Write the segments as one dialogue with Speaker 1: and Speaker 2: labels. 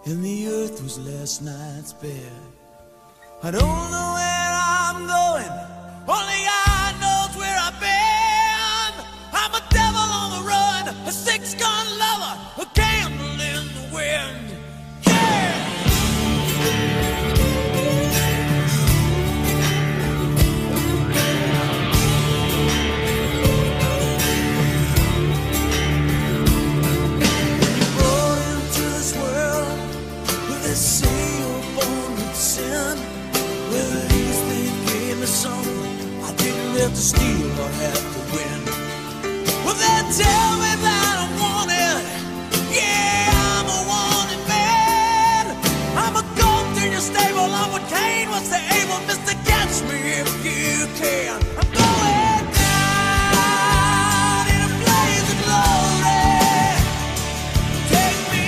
Speaker 1: and the earth was last night's bed. I don't know where I'm going, only God knows where I've been. I'm a devil on the run, a six-gun lover, a gamble in the wind. Yeah! Born into this world with this seal born with sin. Well, at least they gave me something I didn't have to steal or have to win. Well, they tell me that I'm wanted. Yeah, I'm a wanted man. I'm a goat in your stable. I'm what Cain was to Abel. Mister, catch me if you can. I'm going down in a blaze of glory. Take me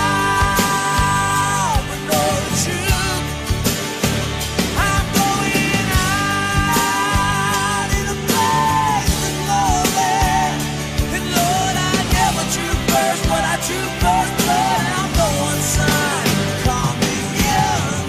Speaker 1: now, but know the truth. I'm going out in a blaze of glory. And Lord, I never drew first, but I drew first blood. And I'm going, son, call me young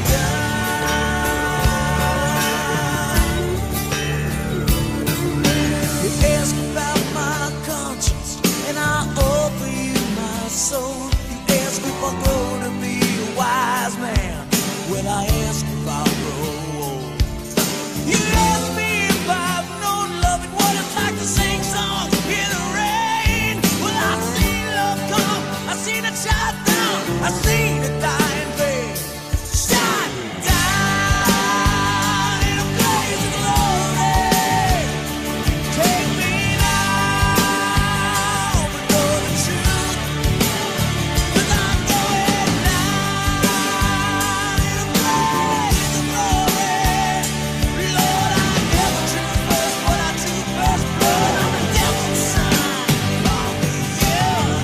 Speaker 1: gun. You ask about my conscience, and I offer you my soul. You ask if I'll grow to be a wise man. Well, I ask if I'll grow old. You ask me if I've known love and what it's like to sing songs in the rain. Well, I've seen love come, I've seen it shot down, I've seen it die in vain. Shot down in a blaze of glory. Take me now, but know the truth. 'Cause I'm going down in a blaze of glory. Lord, I never drew first, but I drew first blood. I'm a devil's son, call me young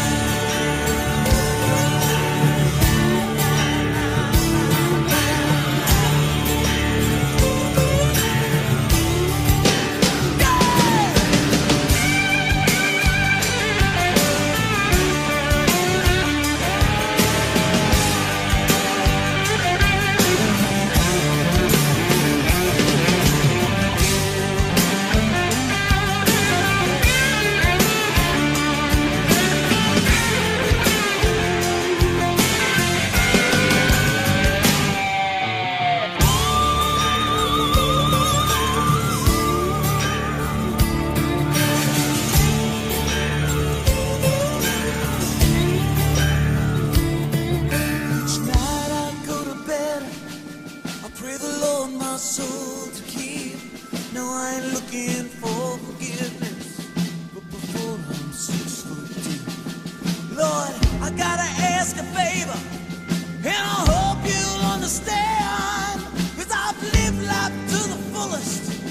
Speaker 1: Each night I go to bed, I pray the Lord my soul to keep. No, I ain't looking for forgiveness, but before I'm 6 foot deep. Lord, I gotta ask a favor, and I hope you'll understand. 'Cause I've lived life to the fullest,